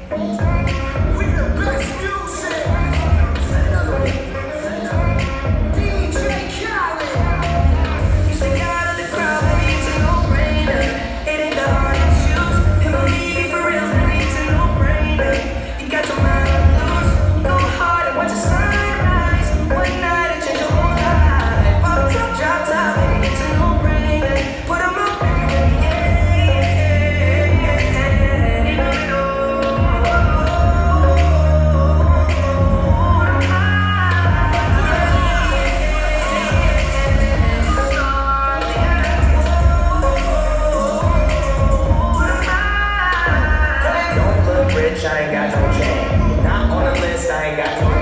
We the best music. DJ Khaled. You stay out of the crowd, baby, it's a no-brainer. It ain't the hard to choose. And believe me for real, baby, it's a no-brainer. You got your mind on loose. Go hard and watch the sunrise. One night and change your whole life. Pop top, drop top, baby, it's a no-brainer. Put 'em up, baby, I ain't got no chain. Not on the list, I ain't got no